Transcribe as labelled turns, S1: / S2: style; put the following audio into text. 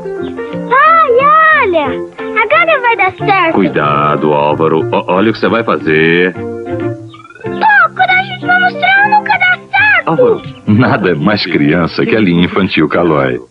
S1: Pai, olha! Agora vai dar certo.
S2: Cuidado, Álvaro. Olha o que você vai fazer.
S1: Quando a gente vai mostrar, nunca dá certo.
S2: Álvaro, nada é mais criança que a linha infantil Calói.